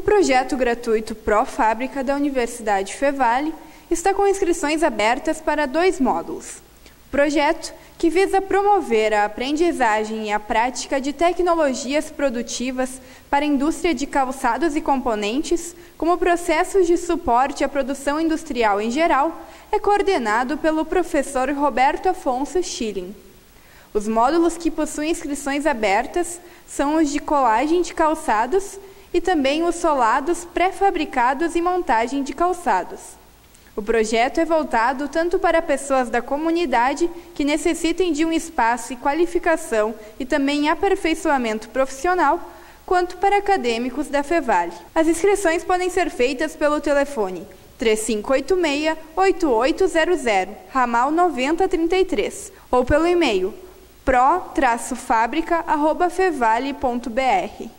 projeto gratuito Pró-Fábrica da Universidade Fevale está com inscrições abertas para 2 módulos. O projeto, que visa promover a aprendizagem e a prática de tecnologias produtivas para a indústria de calçados e componentes, como processos de suporte à produção industrial em geral, é coordenado pelo professor Roberto Afonso Schilling. Os módulos que possuem inscrições abertas são os de colagem de calçados e também os solados pré-fabricados e montagem de calçados. O projeto é voltado tanto para pessoas da comunidade que necessitem de um espaço e qualificação e também aperfeiçoamento profissional, quanto para acadêmicos da Fevale. As inscrições podem ser feitas pelo telefone 3586-8800, ramal 9033, ou pelo e-mail pro-fabrica@fevale.br.